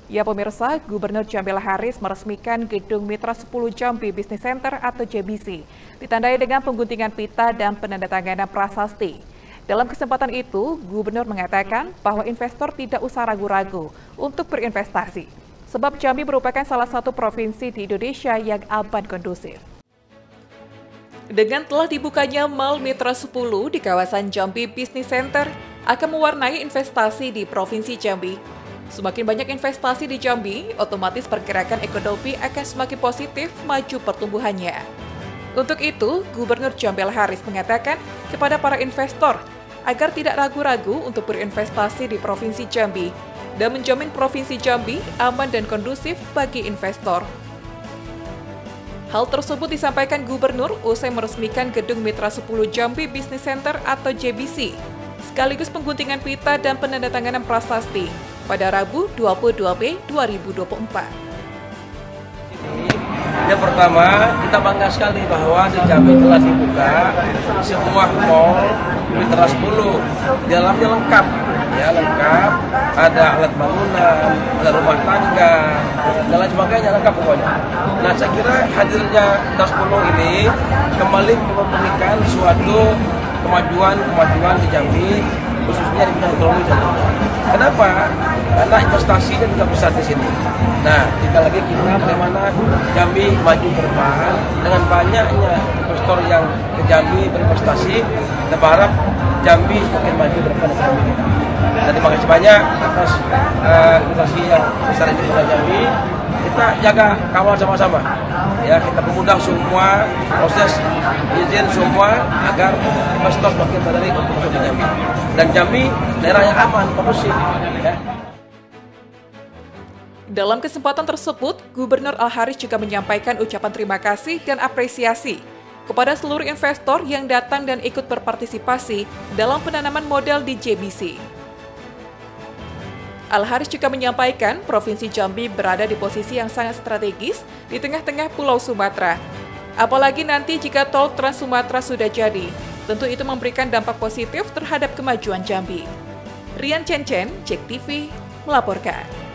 Ya pemirsa, Gubernur Jambi Al-Haris meresmikan Gedung Mitra 10 Jambi Business Center atau JBC, ditandai dengan pengguntingan pita dan penandatanganan prasasti. Dalam kesempatan itu, Gubernur mengatakan bahwa investor tidak usah ragu-ragu untuk berinvestasi, sebab Jambi merupakan salah satu provinsi di Indonesia yang aman kondusif. Dengan telah dibukanya Mall Mitra 10 di kawasan Jambi Business Center, akan mewarnai investasi di Provinsi Jambi. Semakin banyak investasi di Jambi, otomatis pergerakan ekonomi akan semakin positif maju pertumbuhannya. Untuk itu, Gubernur Jambi Al-Haris mengatakan kepada para investor agar tidak ragu-ragu untuk berinvestasi di Provinsi Jambi dan menjamin Provinsi Jambi aman dan kondusif bagi investor. Hal tersebut disampaikan Gubernur usai meresmikan Gedung Mitra 10 Jambi Business Center atau JBC, sekaligus pengguntingan pita dan penandatanganan prasasti pada Rabu 22 Mei 2024. Yang pertama, kita bangga sekali bahwa di Jambi telah dibuka sebuah mall Mitra 10. Di dalamnya lengkap, ya lengkap. Ada alat bangunan, ada rumah tangga, dan lain sebagainya lengkap pokoknya. Nah, saya kira hadirnya Mitra 10 ini kembali memberikan suatu kemajuan di Jambi, khususnya di bidang ekonomi tentunya. Kenapa? Karena investasinya juga besar di sini. Nah, tinggal lagi kita bagaimana Jambi maju ke depan dengan banyaknya investor yang ke Jambi berinvestasi. Kita berharap Jambi semakin maju ke depan ekonomi kita. Dan terima kasih banyak atas investasi yang besar ini di Jambi. Kita jaga kawal sama-sama. Ya, kita memudahkan semua proses izin semua agar investor semakin menarik untuk masuk ke Jambi. Dan Jambi daerah yang aman, kondusif. Ya. Dalam kesempatan tersebut, Gubernur Al-Haris juga menyampaikan ucapan terima kasih dan apresiasi kepada seluruh investor yang datang dan ikut berpartisipasi dalam penanaman modal di JBC. Al-Haris juga menyampaikan Provinsi Jambi berada di posisi yang sangat strategis di tengah-tengah Pulau Sumatera. Apalagi nanti jika tol Trans Sumatera sudah jadi, tentu itu memberikan dampak positif terhadap kemajuan Jambi. Rian Cencen, JEK TV, melaporkan.